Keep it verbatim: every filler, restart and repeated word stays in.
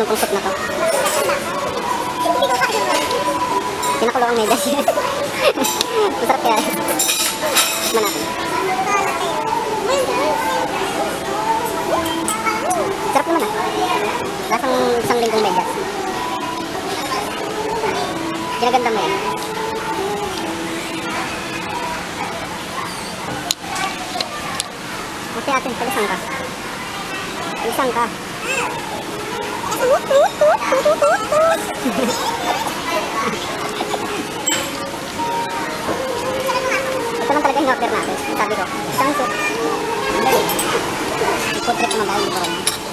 naman pang soup na to. Pinakulo ang medas. Masarap kaya. Tikman natin. Sarap naman ah. Lasang isang linggong medas. Ginaganda mo yan. Okay atin, palisang ka. Palisang ka. Ito lang talaga yung order natin. Sabi ko, isang soup. Ang galing. Ipod trip mo dahil ito rin.